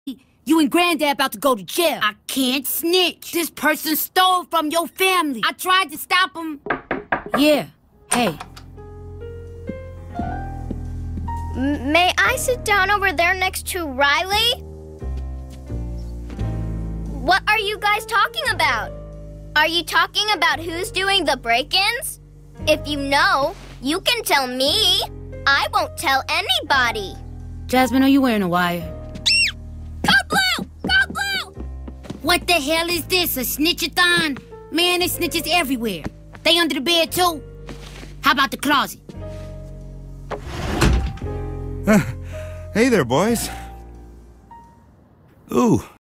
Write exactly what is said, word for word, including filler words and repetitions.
You and Granddad about to go to jail. I can't snitch. This person stole from your family. I tried to stop him. Yeah, hey. M- may I sit down over there next to Riley? What are you guys talking about? Are you talking about who's doing the break-ins? If you know, you can tell me. I won't tell anybody. Jasmine, are you wearing a wire? Code Blue! Code Blue! What the hell is this, a snitchathon? Man, there's snitches everywhere. They under the bed, too? How about the closet? Hey there, boys. Ooh,